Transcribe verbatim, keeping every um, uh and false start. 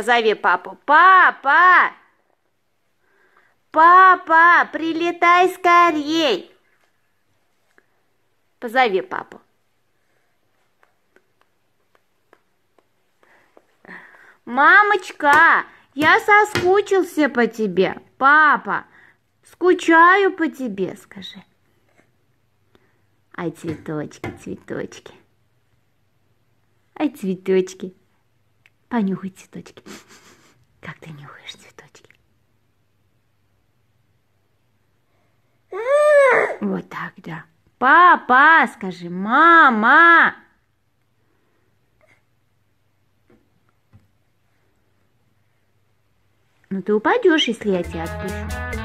Позови папу. Папа! Папа, прилетай скорей! Позови папу. Мамочка, я соскучился по тебе. Папа, скучаю по тебе, скажи. Ай, цветочки, цветочки. Ай, цветочки. Понюхай цветочки. Как ты нюхаешь цветочки? Вот так, да. Папа, скажи, мама. Ну ты упадешь, если я тебя отпущу.